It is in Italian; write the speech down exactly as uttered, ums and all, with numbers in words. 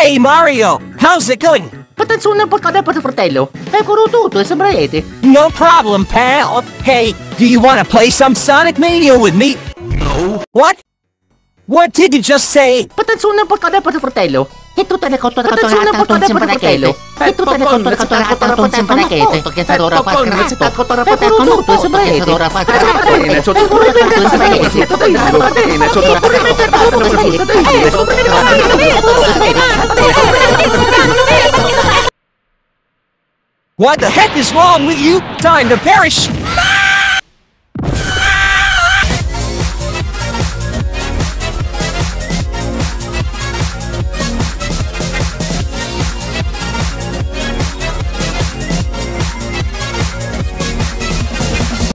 Hey Mario, how's it going? Attenzione un po' cadepo fratello. Eccolo tutto, sembra rete. No problem, pal. Hey, do you want to play some Sonic Mania with me? No. What? What did you just say? Attenzione un po' cadepo fratello. E tutte le cotture catturate a un sembrachete. E tutte le cotture catturate a un sembrachete. Che sarà ora fatto. Eccolo tutto, sembra rete. Che ora fatto. Bene, sotto il What the heck is wrong with you? Time to perish!